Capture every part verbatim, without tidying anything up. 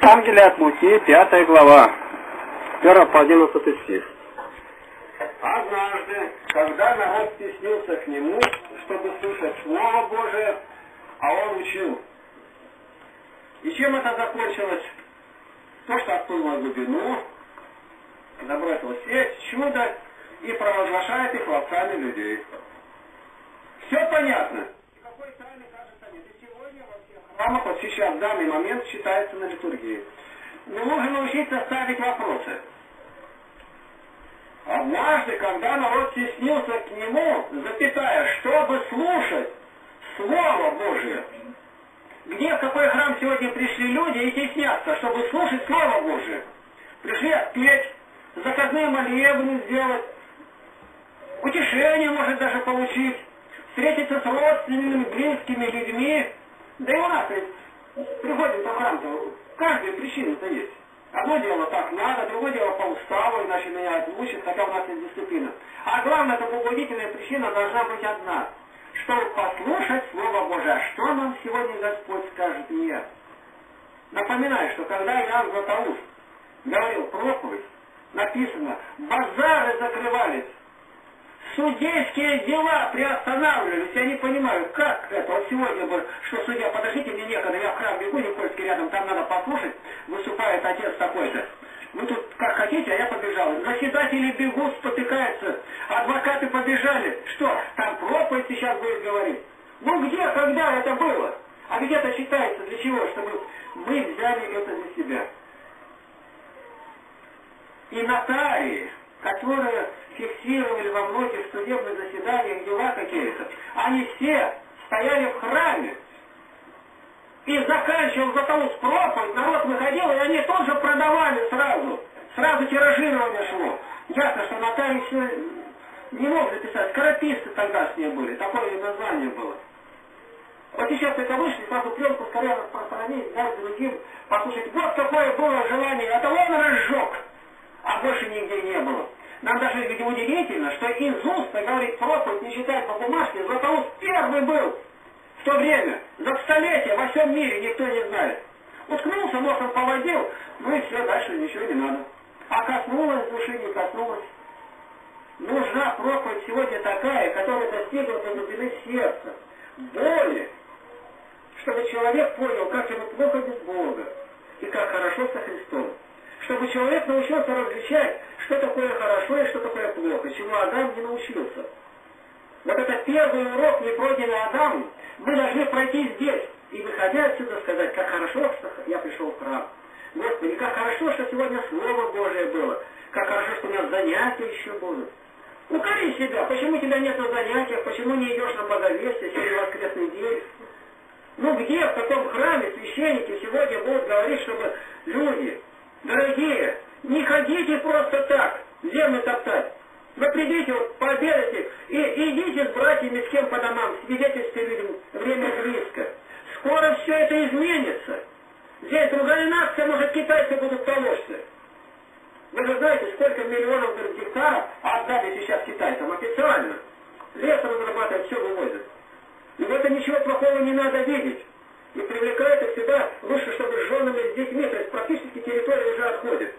Евангелие от Луки, пятая глава, первый по одиннадцатый стих. Однажды, когда народ стеснился к нему, чтобы слушать Слово Божие, а он учил. И чем это закончилось? То, что отплыл на глубину, забросил сеть, чудо, и провозглашает их ловцами людей. Все понятно? Какой тайны, кажется, нет. И сегодня во всех храмах, вот сейчас, в данный момент, считается на литургии. Но нужно научиться ставить вопросы. Однажды, когда народ стеснился к нему, запятая, чтобы слушать Слово Божие. Где, в какой храм сегодня пришли люди и теснятся, чтобы слушать Слово Божие? Пришли отпеть, заказные молебны сделать, утешение, может, даже получить, встретиться с родственными, близкими людьми. Да и у нас ведь приходим по храму, каждая причина-то есть. Одно дело так надо, другое дело по уставу, иначе меня отмучат, хотя у нас есть дисциплина. А главное, эта побудительная причина должна быть одна, чтобы послушать Слово Божие. А что нам сегодня Господь скажет мне? Напоминаю, что когда Иоанн Златоуст говорил проповедь, написано, базары закрывались, судейские дела приостанавливались. Я не понимаю, как это. Вот сегодня бы, что судья, подождите, мне некогда, я в храм бегу, Никольский рядом, там надо послушать, выступает отец такой-то. Вы тут как хотите, а я побежал. Заседатели бегут, спотыкаются, адвокаты побежали. Что, там проповедь сейчас будет говорить? Ну где, когда это было? А ведь это считается для чего? Чтобы мы взяли это для себя. И нотарии, которые фиксировали во многих судебных заседаниях дела какие-то, они все стояли в храме. И заканчивал Златоуст проповедь, народ выходил, и они тоже продавали сразу. Сразу тиражирование шло. Ясно, что нотарий все не мог записать. Скорописцы тогдашние были, такое название было. Вот сейчас это вышли, сразу пленку скорее распространить, дать другим послушать. Вот какое было желание, это он разжег, а больше нигде не было. Нам даже удивительно, что из уст говорит проповедь, не читать по бумажке, Златоуст первый был в то время, за столетие, во всем мире никто не знает. Уткнулся, носом поводил, ну и все, дальше ничего не надо. А коснулась души, не коснулась. Нужна проповедь сегодня такая, которая достигла до глубины сердца, боли, чтобы человек понял, как ему плохо без Бога и как хорошо со Христом. Чтобы человек научился различать, что такое хорошо и что такое плохо, чему Адам не научился. Вот это первый урок, не пройденный Адамом, мы должны пройти здесь. И выходя отсюда сказать, как хорошо, что я пришел в храм. Господи, как хорошо, что сегодня Слово Божие было. Как хорошо, что у нас занятия еще будут. Укори себя, почему тебя нет на занятиях, почему не идешь на Боговестие, сегодня воскресный день. Ну где, в каком храме священники сегодня будут говорить, чтобы люди, дорогие, не ходите просто так, землю топтать. Вы придите, вот, пообедайте и, и идите с братьями, с кем по домам, свидетельствуйте людям, время близко. Скоро все это изменится. Здесь другая нация, может, китайцы будут толочься. Вы же знаете, сколько миллионов говорит, гектаров отдали сейчас китайцам официально. Лес разрабатывают, все вывозят. И в этом ничего плохого не надо видеть. И привлекают их сюда лучше, чтобы с женами, с детьми, то есть практически территория уже отходит.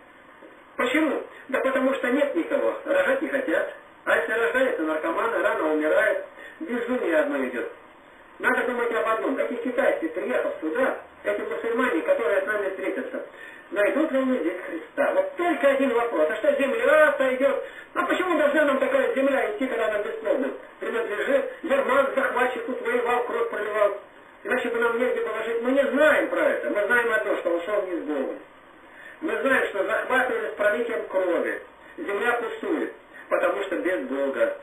Почему? Да потому что нет никого, рожать не хотят. А если рождаются наркоманы, рано умирают, безумие одно идет. Надо думать об одном. Такие китайцы, приехав сюда, эти мусульмане, которые с нами встретятся, найдут ли они здесь Христа? Вот только один вопрос. А что земля-то идет? А почему должна нам такая земля идти, когда нам бесплодно принадлежит? Ермак, захватчик, тут воевал, кровь проливал. Иначе бы нам негде было жить. Мы не знаем про это. Мы знаем одно, что ушел не с Богом. Мы знаем, что захватывали с пролитием крови. Земля пустует, потому что без Бога.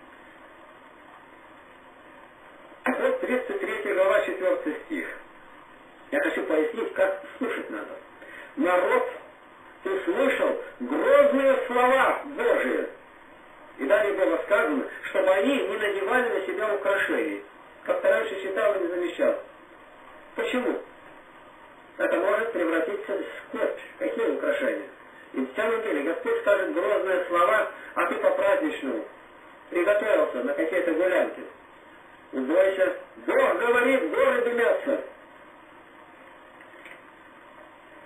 Вот тридцать третья глава, четвёртый стих. Я хочу пояснить, как слушать надо. Народ услышал грозные слова Божии. И далее было сказано, чтобы они не надевали на себя украшений. Как-то раньше читал и не замечал. Почему? Это может превратиться в скорбь. Какие украшения? И в самом деле Господь скажет грозные слова, а ты по-праздничному приготовился на какие-то гулянки. Убойся. Бог говорит, горы дымятся.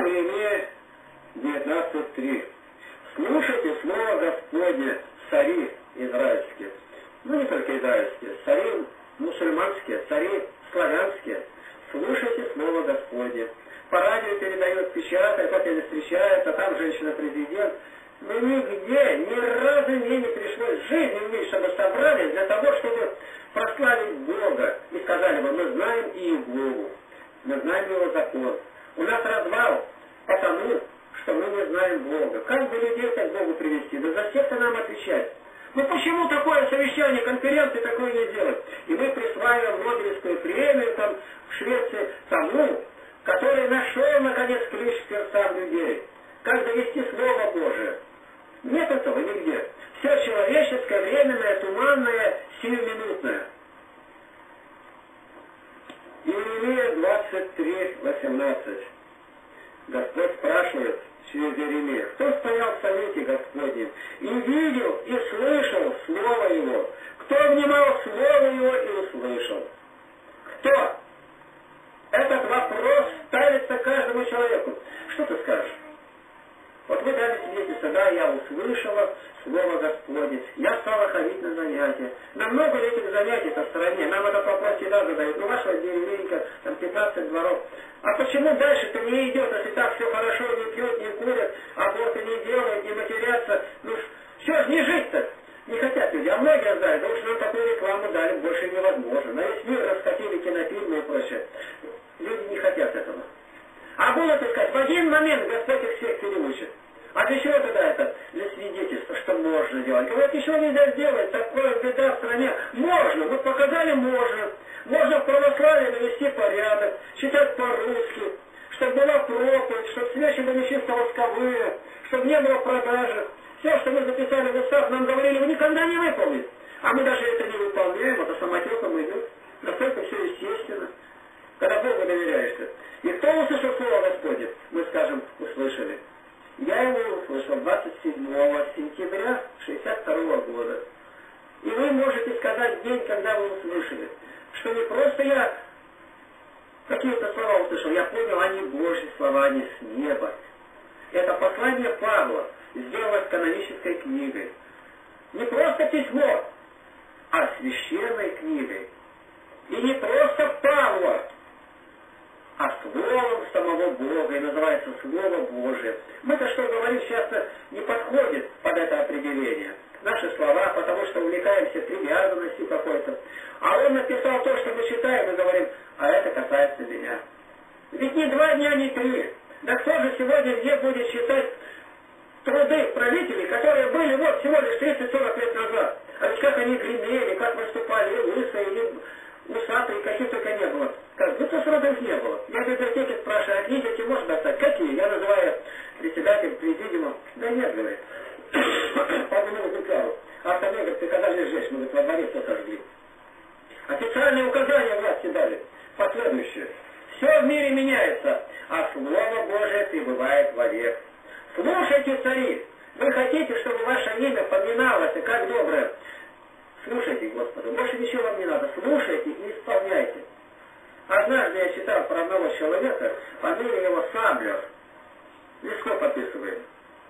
Иеремия девятнадцать три. Слушайте слово Господне, цари израильские. Ну, не только израильские, цари мусульманские, цари славянские. Слушайте слово Господне. По радио передают, печатают, опять встречаются, там женщина-президент. Но нигде, ни разу мне не пришлось в жизни увидеть, чтобы собрались для того, чтобы прославить Бога. И сказали бы, мы знаем Иегову, мы знаем Его закон. У нас развал потому, что мы не знаем Бога. Как бы людей так к Богу привести? Да за всех-то нам отвечать. Ну почему такое совещание, конференции такое не делать? И мы присваиваем Нобелевскую премию там, в Швеции тому, который нашел, наконец, ключ к сердцам людей. Как довести Слово Божие? Нет этого нигде. Все человеческое, временное, туманное, сиюминутное. Иеремия двадцать три восемнадцать. Господь спрашивает через Иеремия, кто стоял в совете Господнем и видел, и слышал Слово Его? Кто внимал Слово Его и услышал? Кто? Этот вопрос ставится каждому человеку. Что ты скажешь? Вот вы дали свидетельство, да, я услышала Слово Господне, я стала ходить на занятия. Нам много ли этих занятий в стране? Нам этот вопрос всегда задают. Ну, вашего деревенька, там пятнадцать дворов. А почему дальше-то не идет, если так все хорошо, не пьют, не курят, аборты не делают, не матерятся? Ну, все же не жить-то. Не хотят люди, а многие знают, да уж нам такую рекламу дали, больше невозможно. На весь мир раскатили кинофильмы и прочее. Люди не хотят этого. А будут искать, в один момент Господь их всех переучит. А для чего тогда это? Для свидетельства, что можно делать. Говорят, еще нельзя сделать, такое беда в стране. Можно, вот показали, можно. Можно в православии навести порядок, читать по-русски, чтобы была проповедь, чтобы свечи были чисто восковые, чтобы не было продажи. Все, что мы записали в устах, нам говорили, вы никогда не выполните. А мы даже это не выполняем, это самотеком идет. Настолько все естественно. Когда Богу доверяешься. И кто услышал Слово Господне? Мы скажем, услышали. Я его услышал двадцать седьмого сентября шестьдесят второго года. И вы можете сказать день, когда вы услышали, что не просто я какие-то слова услышал, я понял, они Божьи слова, они с неба. Это послание Павла сделалось канонической книгой. Не просто письмо, а священной книгой. И не просто Павла, а словом самого Бога, и называется Слово Божие. Мы-то, что говорим, часто не подходит под это определение. Наши слова, потому что увлекаемся привязанностью какой-то. А он написал то, что мы читаем, и говорим, а это касается меня. Ведь не два дня, не три. Да кто же сегодня где будет читать труды правителей, которые были вот всего лишь тридцать-сорок лет назад? А ведь как они гремели, как выступали, и лысые, и усатые, каких только не было. Как будто сроду их не было. Я в библиотеке спрашиваю, а книги эти можно достать? Какие? Я называю председатель, президиумом. Да нет, говорит. По одному экземпляру. А остальные, говорит, ты когда же жечь? Мы, говорит, во дворе все сожгли. Официальные указания власти дали. Последующие. Все в мире меняется, а Слово Божие пребывает вовек. Слушайте, цари! Вы хотите, чтобы ваше имя поминалось, и как доброе? Слушайте Господа. Больше ничего вам не надо. Слушайте и исполняйте. Однажды я читал про одного человека, фамилия его Саблер. Легко подписываем.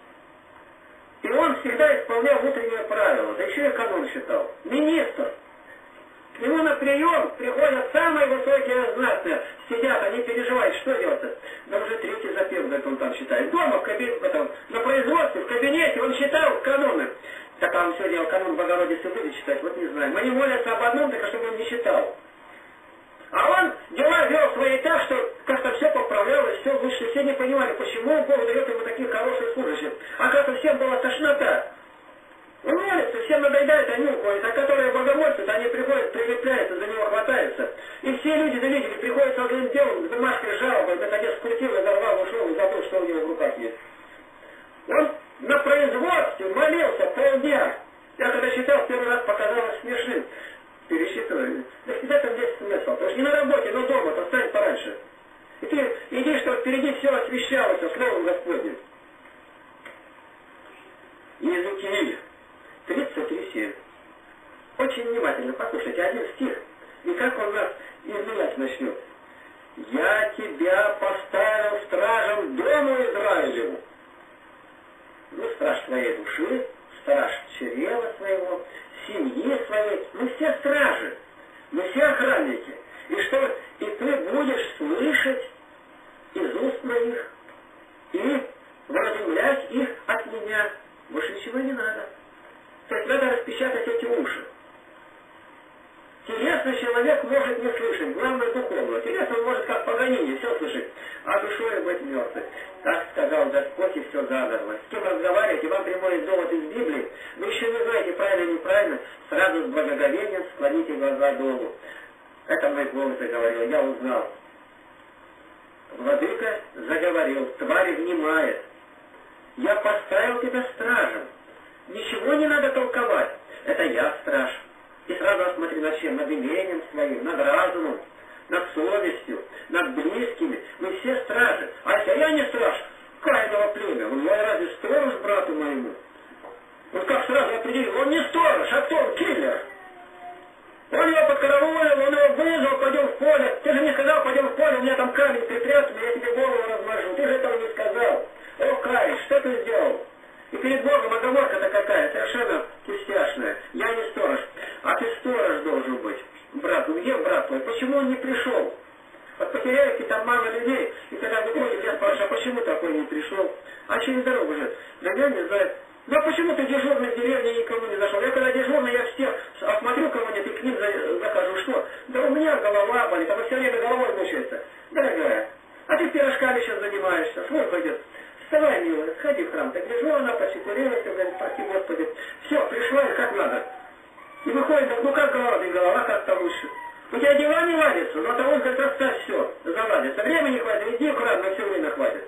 И он всегда исполнял внутреннее правило, да еще и канон считал. Министр. К нему на прием приходят самые высокие знатные. Сидят, они переживают, что делать-то? Да уже третий запев, говорит, он там считает. Дома, в кабинете, потом, на производстве, в кабинете, он считал каноны. Так а он все делал, канон Богородицы будет читать, вот не знаю. Мы не молятся об одном, так чтобы он не читал. А он дела вел свои так, что как-то все поправлялось, все лучше. Все не понимали, почему Бог дает ему таких хороших служащих. А как-то всем была тошнота. Он молится, всем надоедает, они уходят. А которые богомольцы, они приходят, прилепляются, за него хватаются. И все люди, да видели, приходят с одним делом, с бумажкой жалобой, наконец скрутил, разорвал, ушел и забыл, что у него в руках есть. Он на производстве молился полдня. Я когда читал, первый раз показалось смешным. Пересчитывали. Да всегда там есть смысл. Потому что не на работе, но дома, то встань пораньше. И ты иди, чтобы впереди все освещалось Словом Господним. Иезекииль тридцать три семь. Очень внимательно послушайте один стих. И как он нас изменять начнет. «Я тебя поставил стражем дому своих и вразумлять их от меня. Больше ничего не надо. То есть надо распечатать эти уши. Телесный человек может не слышать, главное духовно. Телесно он может как Паганини все слышать, а душой быть мертвым. Так сказал Господь, и все задорно. С кем разговариваете, вам приводит довод из Библии, вы еще не знаете, правильно или неправильно, сразу с благоговением склоните глаза долу. Это мой голос заговорил, я узнал. Владыка заговорил, тварь внимает. Я поставил тебя стражем. Ничего не надо толковать. Это я страж. И сразу осмотри над чем? Над имением своим, над разумом, над совестью, над близкими. Мы все стражи. А если я не страж, Каинова племя, он я разве сторож брату моему? Вот как сразу определил, он не сторож, а кто он? Киллер. Он его подкараулил, он его вызвал, пойдем в поле. Ты же не сказал, пойдем в поле, у меня там камень притрясся, я тебе голову размажу. Ты же этого не сказал. О, Каин, что ты сделал? И перед Богом оговорка-то какая, совершенно пустяшная. Я не сторож, а ты сторож должен быть. Брат, ну где брат твой? Почему он не пришел? Вот потеряете там мало людей, и когда выходит, я спрашиваю, а почему такой не пришел? А через дорогу же, да я не знаю. Ну а почему ты дежурный в деревне никому не зашел? Я когда дежурный, я всех осмотрю кого-нибудь и к ним закажу, что? Да у меня голова болит, а вы все время головой мучается. Дорогая, а ты пирожками сейчас занимаешься, свой пойдет. Вставай, милая, сходи в храм, так гляжу, она посекулируется, говорит, спаси Господи. Все, пришла и как надо. И выходит, ну как голова, и голова как-то лучше. У тебя дела не ладятся, но того, как расставь все, заладится. Времени не хватит, иди в храм, на все время хватит.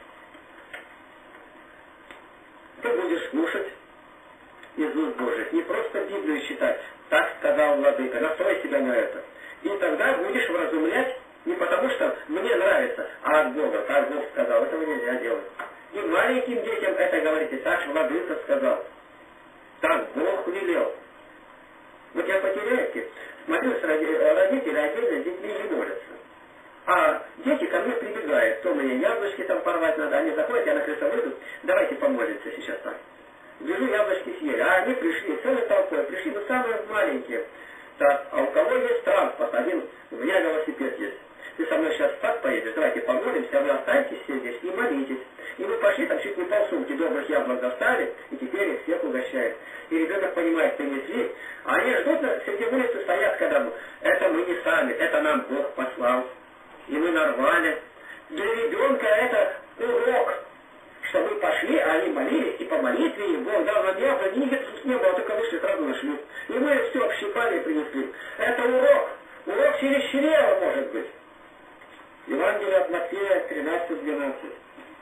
Ты будешь слушать из уст Божьих, не просто Библию читать. Так сказал Владыка, настрой себя на это. И тогда будешь вразумлять не потому, что мне нравится, а от Бога. Так Бог сказал, этого нельзя делать. И маленьким детям это говорите, так Владыка сказал. Так Бог велел. Вот я потеряете, смотрю, родители отдельно с детьми не молятся. А дети ко мне прибегают, то мне яблочки там порвать надо, они заходят, я на крыльцо выйду, давайте помолимся сейчас так. Вижу, яблочки съели, а они пришли, целой толпой, пришли, но самые маленькие. Так, а у кого есть транспорт, один, у меня велосипед есть. Ты со мной сейчас так поедешь, давайте помолимся, а вы останетесь все здесь и молитесь. И мы пошли, там чуть не полсумки добрых яблок достали, и теперь их всех угощают. И ребенок понимает, принесли, а они ждут, среди улицы стоят, когда это мы не сами, это нам Бог послал. И мы нарвали. Для ребенка это урок, что мы пошли, а они молились, и по молитве, и Бог дал нам яблоки, нигде тут не было, только вышли, сразу нашли. И мы все общипали и принесли. Это урок. Урок через чрево, может быть. Евангелие от Матфея тринадцать двенадцать.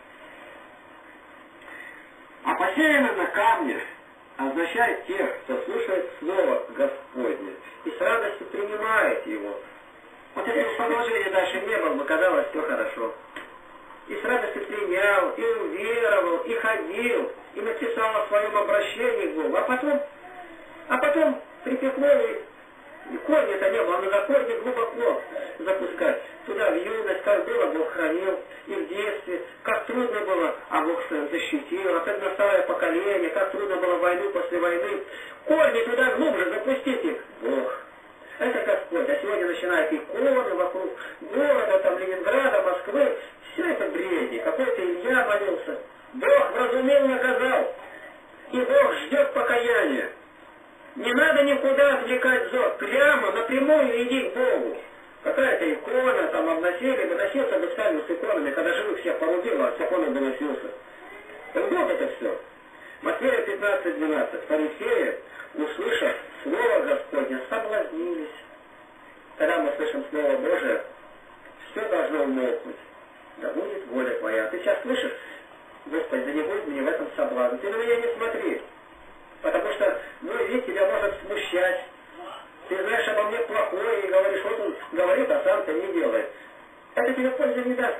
А посеяно на камне означает тех, кто слушает Слово Господне и с радостью принимает его. Вот если бы продолжения дальше не было, бы казалось все хорошо. И с радостью принял, и уверовал, и ходил, и написал о своем обращении к Богу. А потом, а потом припекло, и, и корня-то не было, но за корни глубоко запускать. Туда в юность, как было, Бог хранил, и в детстве, как трудно было, а Бог защитил, особенно старое поколение, как трудно было войну после войны. Корни туда глубже запустить их, Бог. Это Господь. А сегодня начинают иконы вокруг города, там, Ленинграда, Москвы. Все это бредни. Какой-то Илья молился. Бог вразумил, наказал. И Бог ждет покаяния. Не надо никуда отвлекать зор. Прямо, напрямую иди к Богу. Какая-то икона, там обносили, выносился бы сами с иконами, когда живых всех порубил, а с иконой бы носился. Так вот это все. Матфея пятнадцать двенадцать. Фарисеи, услышав Слово Господне, соблазнились. Когда мы слышим Слово Божие, все должно умолкнуть. Да будет воля Твоя. Ты сейчас слышишь, Господи, да не будет мне в этом соблазн. Ты на меня не смотри. Потому что мой вид тебя может смущать. Ты знаешь обо мне плохое и говоришь, вот он говорит, а сам-то не делает. Это тебе пользы не даст.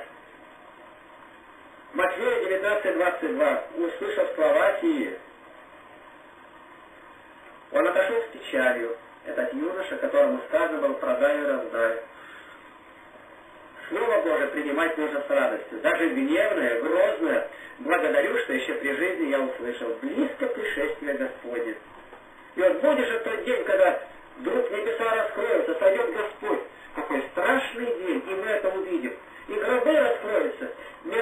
Матфея девятнадцать двадцать два. Услышав слова сии, он отошел с печалью. Этот юноша, которому сказано было, продай и раздай. Слово Божие принимать нужно с радостью. Даже гневное, грозное. Благодарю, что еще при жизни я услышал. Близко пришествие Господне. И вот будешь в тот день, когда вдруг небеса раскроются, сойдет Господь. Какой страшный день, и мы это увидим. И гробы раскроются.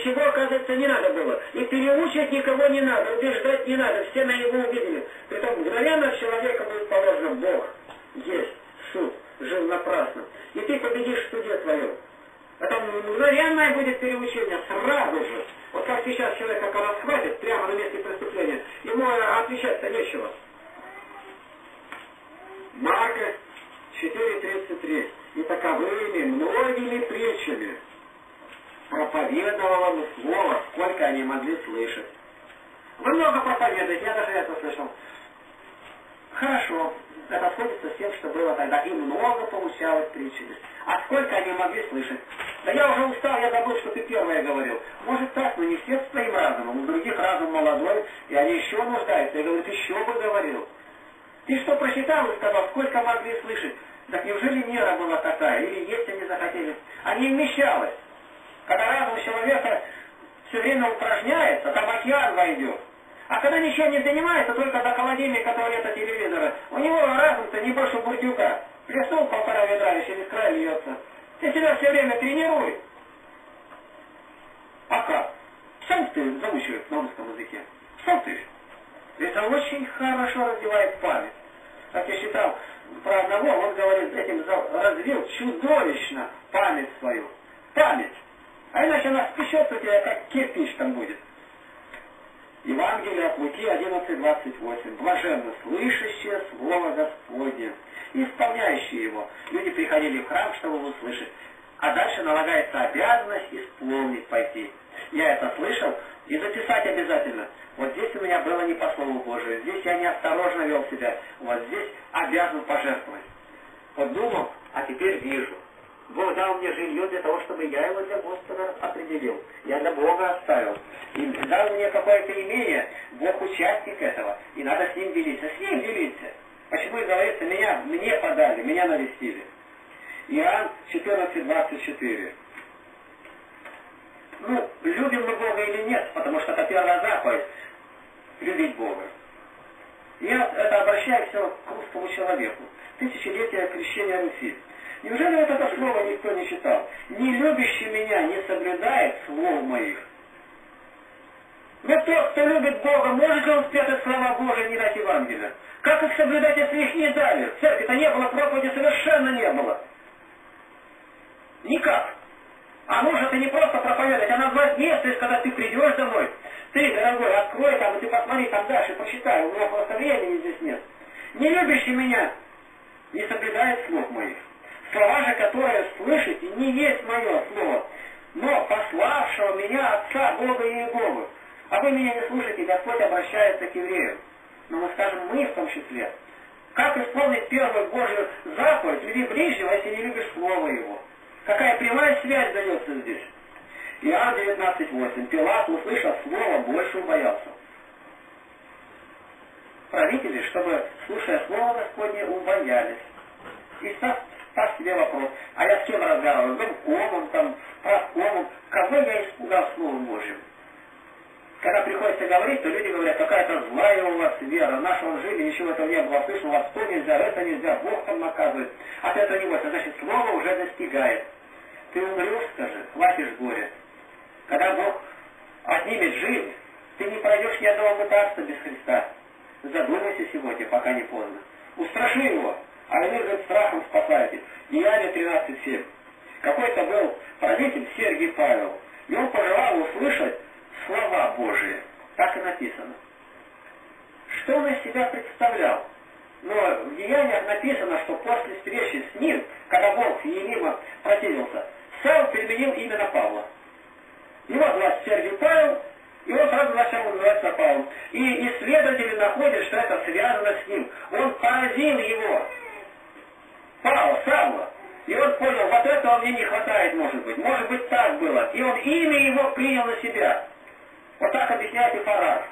ничего, оказывается, не надо было. И переучить никого не надо, убеждать не надо, все на него увидели. Притом мгновенно в человека будет положено Бог. Есть суд, жил напрасно. И ты победишь в суде твоем. А там мгновенное будет переучение, сразу же. Вот как сейчас человека, когда схватит прямо на месте преступления, ему отвечать-то нечего. Марка четыре тридцать три. И таковыми многими притчами проповедовало ему слово, сколько они могли слышать. Вы много проповедуете, я даже это слышал. Хорошо, это сходится с тем, что было тогда. И много получалось притчами. А сколько они могли слышать? Да я уже устал, я забыл, что ты первое говорил. Может так, но не все с твоим разумом. У других разум молодой, и они еще нуждаются. Я говорю, ты еще бы говорил. Ты что прочитал и сказал, сколько могли слышать? Так неужели мера была такая? Или есть они захотели? А не вмещалось. Когда разум человека все время упражняется, там океан войдет. А когда ничем не занимается, только до холодильника, туалета, телевизора, у него разум-то не больше бурдюка. Плеснул полтора ведра, и через край льется. Ты себя все время тренируй. А как? Сам ты заучиваешь на русском языке. Сам ты. Это очень хорошо развивает память. Как я читал про одного, он говорит, этим развил чудовищно память свою. Память. А иначе она спечется у тебя, как кирпич там будет. Евангелие от Луки одиннадцать двадцать восемь. Блаженно слышащие Слово Господне, исполняющие его. Люди приходили в храм, чтобы его услышать. А дальше налагается обязанность исполнить, пойти. Я это слышал и записать обязательно. Вот здесь у меня было не по Слову Божию, здесь я неосторожно вел себя, вот здесь обязан пожертвовать. Вот думал, а теперь вижу. Бог дал мне жилье для того, чтобы я его для Господа определил. Я для Бога оставил. И дал мне какое-то имение, Бог участник этого, и надо с ним делиться. С ним делиться. Почему и говорится, меня, мне подали, меня навестили. Иоанн четырнадцать двадцать четыре. Ну, любим мы Бога или нет, потому что это первая заповедь — любить Бога. Я это обращаю все к русскому человеку. Тысячелетие крещения Руси. Неужели вот это слово никто не читал? «Не любящий меня не соблюдает слов моих». Но тот, кто любит Бога, может ли он спрятать слова Божии и не дать Евангелия? Как их соблюдать, если их не дали? В церкви-то не было, проповеди совершенно не было. Никак. А нужно ты не просто проповедовать, а назвать место, и когда ты придешь домой, ты, дорогой, открой там, и ты посмотри там дальше, почитай, у меня просто времени здесь нет. Не любящий меня не соблюдает слов моих. Слова же, которые слышите, не есть мое слово, но пославшего меня Отца, Бога и Иеговы. А вы меня не слушаете, Господь обращается к евреям. Но мы скажем, мы в том числе. Как исполнить первую Божью заповедь, люби ближнего, если не любишь Слово Его? Какая прямая связь дается здесь? Иоанн девятнадцать восемь. Пилат, услышав слово, больше убоялся. Правители, чтобы, слушая слово Господне, убоялись. И ставь, ставь себе вопрос, а я с кем разговариваю? Домкомом, там, правкомом. Кого я испугал Словом Божьим? Когда приходится говорить, то люди говорят, какая-то злая у вас вера, в нашем жизни ничего этого не было слышно, у вас то нельзя, это нельзя, Бог там наказывает. От этого не бойся, значит, слово уже достигает. Ты умрешь, скажи, хватишь горя. Когда Бог отнимет жизнь, ты не пройдешь ни одного мытарства без Христа. Задумайся сегодня, пока не поздно. Устраши его, а вы, говорит, страхом спасаете. Деяние тринадцать семь. Какой-то был правитель Сергий Павел, и он пожелал услышать слова Божии. Так и написано. Что он из себя представлял? Но в Деяниях написано, что после встречи с ним, когда Бог Иерима противился, Савл применил именно Павла. Его звать Сергий Павел, и он сразу начал называться Павлом. И исследователи находят, что это связано с ним. Он поразил его, Павла, Савла. И он понял, вот этого мне не хватает, может быть. Может быть, так было. И он имя его принял на себя. Вот так объясняет и Фараж.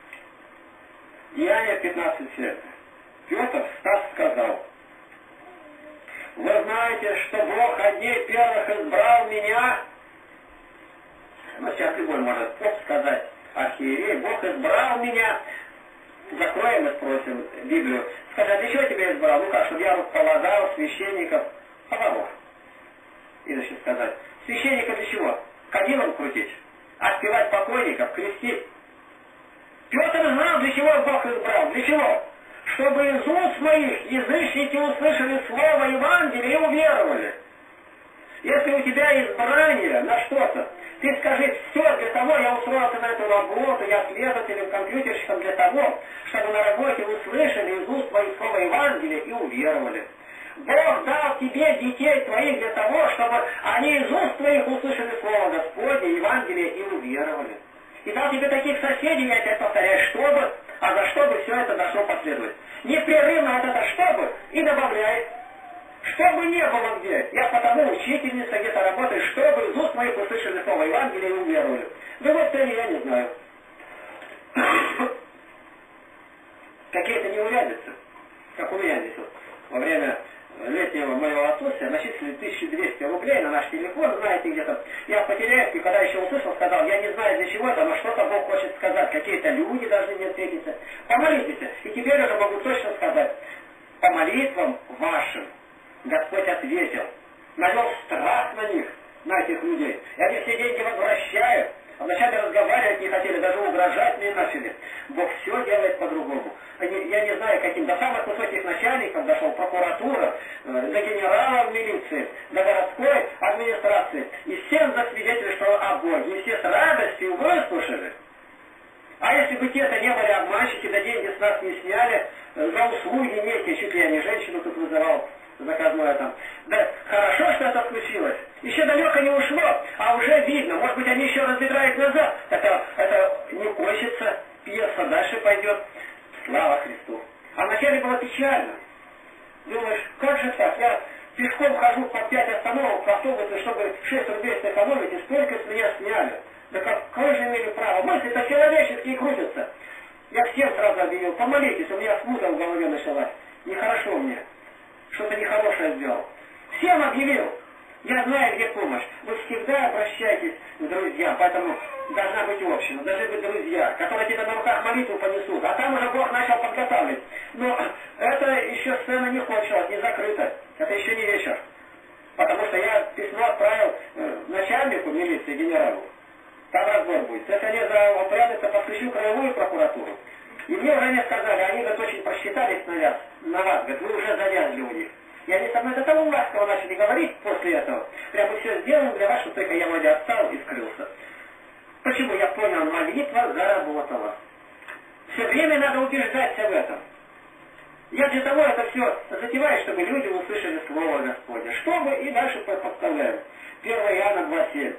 Деяние пятнадцать семь. Петр, встав, сказал: вы знаете, что Бог одних первых избрал меня. Ну, сейчас любой может поп сказать, архиерей, Бог избрал меня. Закроем и спросим Библию. Скажи, а для чего тебя избрал? Ну как, чтобы я руководил священников, поваров. И значит сказать, священника для чего? Кадилом крутить? отпевать покойников, крестить. Петр знал, для чего Бог избрал. Для чего? Чтобы из уст моих язычники услышали слово Евангелия и уверовали. Если у тебя избрание на что-то, ты скажи, все для того, я устроился на эту работу, я следователем, компьютерщиком для того, чтобы на работе услышали из уст твоих слова Евангелия и уверовали. Бог дал тебе детей твоих для того, чтобы они из уст твоих услышали слово Господне, Евангелие и уверовали. И дал тебе таких соседей, я опять повторяю, чтобы, а за что бы все это должно последовать. Непрерывно вот это чтобы и добавляет. Чтобы не было где. Я потому учительница где-то работаю, чтобы из уст моих услышали слово Евангелие и уверовали. Другой цели я не знаю. Какие-то неурядицы, как у меня здесь вот, во время летнего моего отсутствия начислили тысячу двести рублей на наш телефон, знаете, где-то. Я в Потеряевке, когда еще услышал, сказал, я не знаю для чего это, но что-то Бог хочет сказать. Какие-то люди должны мне встретиться. Помолитесь. И теперь уже могу точно сказать. По молитвам вашим Господь ответил. Навел страх на них, на этих людей. И они все деньги возвращают. А вначале разговаривать не хотели, даже угрожать не начали. Бог все делает по-другому. Я не знаю, каким до самых высоких начальников дошел, прокуратура, до генералов милиции, до городской администрации. И всем засвидетельствовал о Боге. И все с радостью выслушали. А если бы те-то не были обманщики, да деньги с нас не сняли, за услуги некие, чуть ли я не женщину тут вызывал, заказное там. Да хорошо, что это случилось. Еще далеко не ушло, а уже видно. Может быть, они еще разбирают назад. Это, это не кончится. Пьеса дальше пойдет. Слава Христу. А вначале было печально. Думаешь, как же так? Я пешком хожу по пять остановок в автобусе, чтобы шесть рублей сэкономить, и столько с меня сняли. Да какое же имели право? Мысли-то человеческие крутятся. Я всем сразу объявил, помолитесь, у меня смута в голове началась. Нехорошо мне. Что-то нехорошее сделал. Всем объявил. Я знаю, где помощь. Вы всегда обращайтесь к друзьям, поэтому должна быть община, должны быть друзья, которые тебе на руках молитву понесут. А там уже Бог начал подготавливать. Но это еще сцена не кончилась, не закрыта. Это еще не вечер. Потому что я письмо отправил э, начальнику милиции, генералу. Там разбор будет. Если они заупрямятся, подключу краевую прокуратуру. И мне уже не сказали, они говорят, очень просчитались на вас, на вас, говорят, вы уже завязли у них. И они со мной до того ласково начали говорить после этого. Прямо все сделаем для вас, что только я вроде отстал и скрылся. Почему? Я понял, молитва заработала. Все время надо убеждаться в этом. Я для того это все затеваю, чтобы люди услышали Слово Господне. Чтобы и дальше подставляем. первое Иоанна два семь.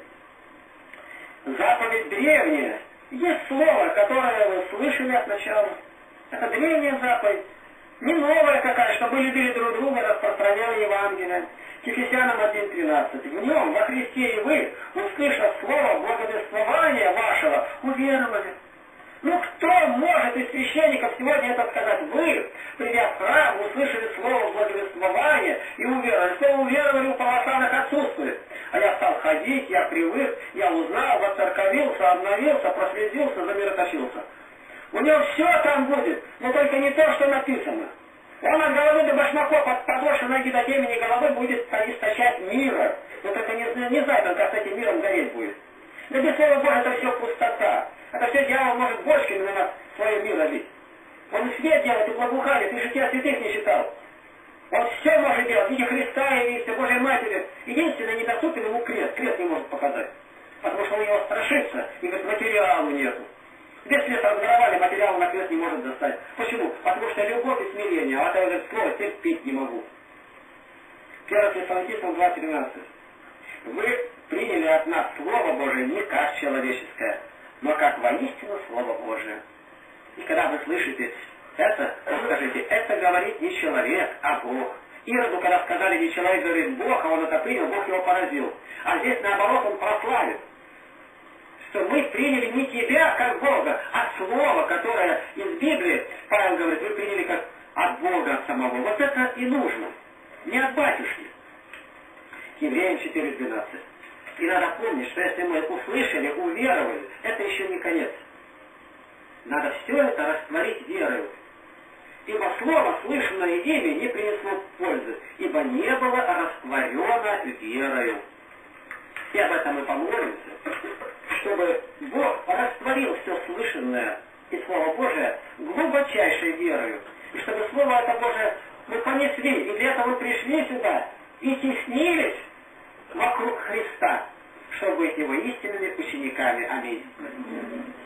Заповедь древняя. Есть слово, которое вы слышали от начала. Это древняя заповедь. Не новая какая, чтобы вы любили друг друга, распространяли Евангелие. К Ефесянам один тринадцать. В нем, во Христе и вы, услышав слово благовествования вашего, уверовали. Ну кто может из священников сегодня это сказать? Вы, придя в храм, услышали слово благовествования и уверовали. Слово уверовали у православных отсутствует. А я стал ходить, я привык, я узнал, воцерковился, обновился, прослезился, замироточился. У него все там будет, но только не то, что написано. Он от головы до башмаков, от подошвы ноги до темени головы будет источать мира. Но только не, не знает он, как с этим миром гореть будет. Да без слова Божия это все пустота. Это все дьявол может бочками на нас свое мир лить. Он свет делает и благоухает, ты же тебя святых не считал. Он все может делать, в виде Христа и в Божьей Матери. Единственное, недоступен ему крест. Крест не может показать. Потому что он его страшится и говорит, материалу нету. Весь лес разворовали, материал на крест не может достать. Почему? Потому что любовь и смирение, а это говорит, слово терпеть не могу. первое Фессалоникийцам два тринадцать. Вы приняли от нас Слово Божие не как человеческое, но как воистину Слово Божие. И когда вы слышите это, скажите, это говорит не человек, а Бог. Ироду, когда сказали не человек, говорит Бог, а он это принял, Бог его поразил. А здесь наоборот он прославит. Что мы приняли не тебя, как Бога, а Слово, которое из Библии, Павел говорит, вы приняли как от Бога, от самого. Вот это и нужно. Не от батюшки. Евреям четыре двенадцать. И надо помнить, что если мы услышали, уверовали, это еще не конец. Надо все это растворить верою. Ибо слово, слышанное ими, не принесло пользы, ибо не было растворено верою. И об этом мы помолимся, чтобы Бог растворил все слышанное и Слово Божие глубочайшей верою, и чтобы Слово это Божие мы понесли, и для этого мы пришли сюда и теснились вокруг Христа, чтобы быть Его истинными учениками. Аминь.